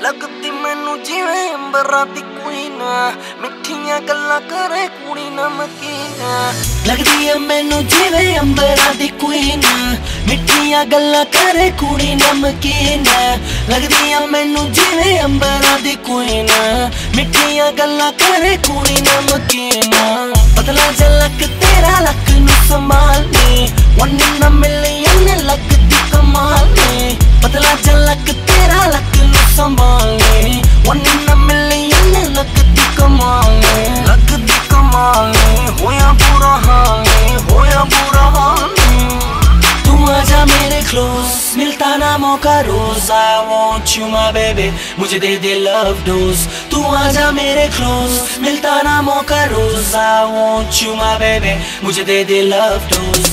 लगती मैनू जिवें अंबरां दी क्वीन, मिठियां गल्लां करे कुड़ी नमकीन। लगदी है मैनू जिवें अंबरां दी क्वीन, मिठियां गल्लां करे कुड़ी नमकीन। लगदी है मैनू जिवें अंबरां दी क्वीन, मिठियां गल्लां करे कुड़ी नमकीन। पतला झलक तेरा लक नू संभालनी, वन इन अ मिलियन लगदी कमाल नी। पतला झलक तेरा लक नू संभालनी, वन इन अ मिलियन लगदी कमाल नी। लगदी कमाल नी, होया बुरा हाल नी, होया बुरा हाल नी। तू आजा मेरे क्लोज, मिलता ना मौका रोज। I want you my baby, मुझे दे दे love dose। तू आजा मेरे क्लोज, मिलता ना मौका रोज। I want you my baby, मुझे दे दे love dose।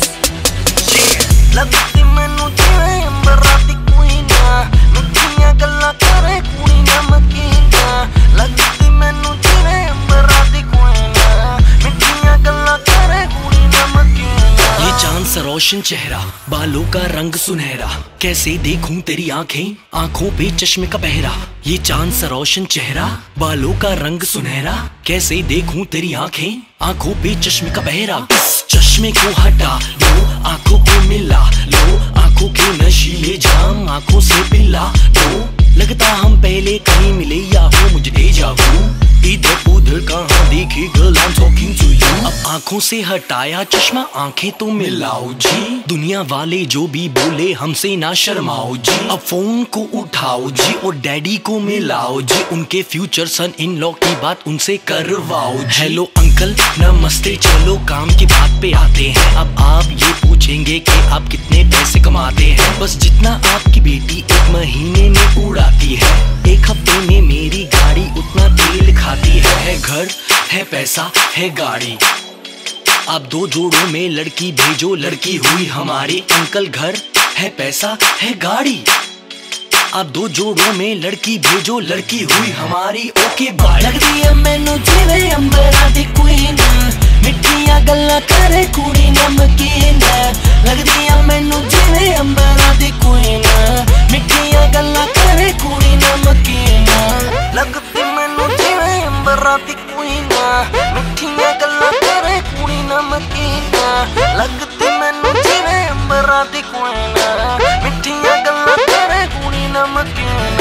लगती मैनू जिवें अंबरां दी क्वीन, मिठियां गल्लां करे कुड़ी नमकीन। लगती मैनू जिवें अंबरां दी क्वीन, मिठियां गल्लां करे कुड़ी नमकीन। ये चांद सा रोशन चेहरा, बालों का रंग सुनहरा, कैसे देखूं तेरी आंखें, आंखों पे चश्मे का पहरा। ये चांद सा रोशन चेहरा, बालों का रंग सुनहरा, कैसे देखूं तेरी आंखें, आंखों पे चश्मे का पहरा। चश्मे को हटा लो, आंखों को मिला लो, आंखों के नशीले जाम आंखों से पिला लो। लगता हम पहले कहीं मिले या हो मुझे डेजा वू। इधर उधर कहाँ देखी girl, I'm talking to you। अब आंखों से हटाया चश्मा, आंखें तो मिलाओ जी। दुनिया वाले जो भी बोले हमसे ना शर्माओ जी। अब फोन को उठाओ जी और डैडी को मिलाओ जी। उनके फ्यूचर सन इन लॉ की बात उनसे करवाओ जी। हेलो अंकल नमस्ते, चलो काम की बात पे आते हैं। अब आप ये पूछेंगे कि आप कितने पैसे कमाते हैं। बस जितना आपकी बेटी एक महीने में उड़ाती है, एक हफ्ते में मेरी गाड़ी उतना तेल खाती है। घर है, पैसा है, गाड़ी। आप दो जोड़ों में लड़की भेजो, लड़की हुई हमारी। अंकल घर है, पैसा है, गाड़ी। आप दो जोड़ों में लड़की भेजो, लड़की हुई हमारी। Okay bye. लगदी है मैनू जिवें अंबरां दी क्वीन, मिठियां गल्लां करे कुड़ी नमकीन। लगदी है मैनू जिवें अंबरां दी क्वीन, मिठियां गल्लां करे कुड़ी नमकीन। लगदी मैनू जिवें अंबरां दी क्वीन, मिठियां गल्लां करे कुड़ी नमकीन। लगदी मैनू जिवें अंबरां दी क्वीन, मिठियां गल्लां करे कुड़ी नमकीन।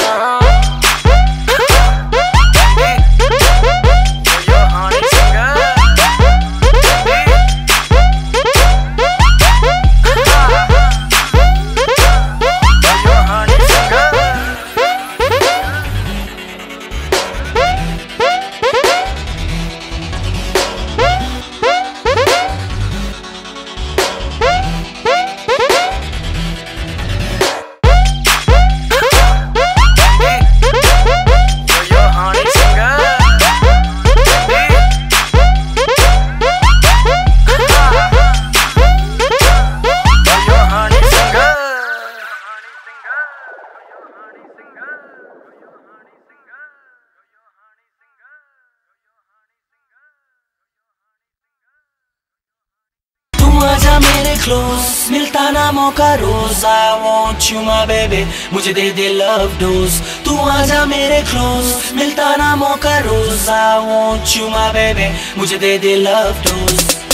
आजा मेरे क्लोज, मिलता ना मौका रोज। I want you my baby, मुझे दे दे love dose। तू आजा मेरे क्लोज, मिलता ना मौका रोज। I want you my baby, मुझे दे दे love dose।